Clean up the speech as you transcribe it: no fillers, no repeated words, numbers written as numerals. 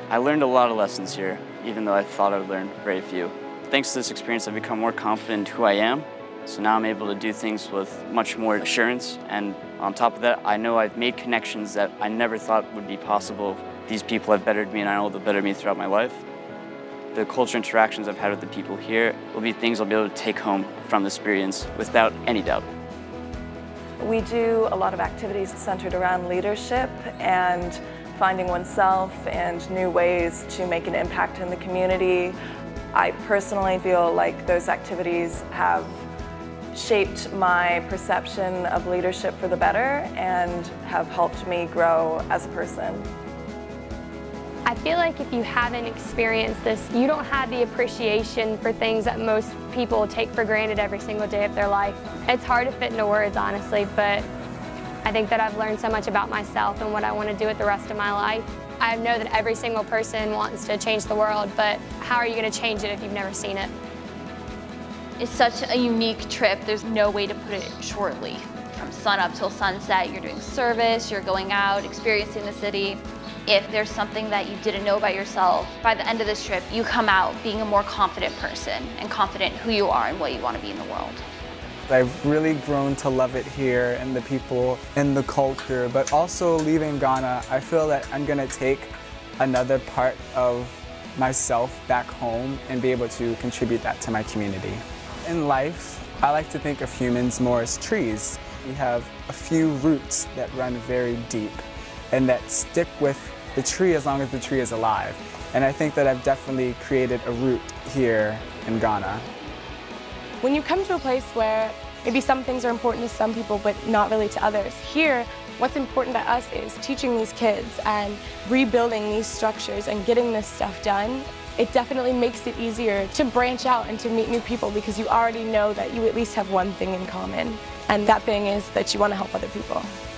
I learned a lot of lessons here, even though I thought I would learn very few. Thanks to this experience, I've become more confident in who I am, so now I'm able to do things with much more assurance, and on top of that, I know I've made connections that I never thought would be possible. These people have bettered me, and I know they'll better me throughout my life. The cultural interactions I've had with the people here will be things I'll be able to take home from this experience without any doubt. We do a lot of activities centered around leadership and finding oneself and new ways to make an impact in the community. I personally feel like those activities have shaped my perception of leadership for the better and have helped me grow as a person. I feel like if you haven't experienced this, you don't have the appreciation for things that most people take for granted every single day of their life. It's hard to fit into words, honestly, but I think that I've learned so much about myself and what I want to do with the rest of my life. I know that every single person wants to change the world, but how are you going to change it if you've never seen it? It's such a unique trip. There's no way to put it shortly. From sun up till sunset, you're doing service, you're going out, experiencing the city. If there's something that you didn't know about yourself, by the end of this trip, you come out being a more confident person and confident who you are and what you want to be in the world. I've really grown to love it here and the people and the culture, but also leaving Ghana, I feel that I'm going to take another part of myself back home and be able to contribute that to my community. In life, I like to think of humans more as trees. We have a few roots that run very deep and that stick with the tree as long as the tree is alive. And I think that I've definitely created a root here in Ghana. When you come to a place where maybe some things are important to some people but not really to others, here what's important to us is teaching these kids and rebuilding these structures and getting this stuff done. It definitely makes it easier to branch out and to meet new people because you already know that you at least have one thing in common, and that thing is that you want to help other people.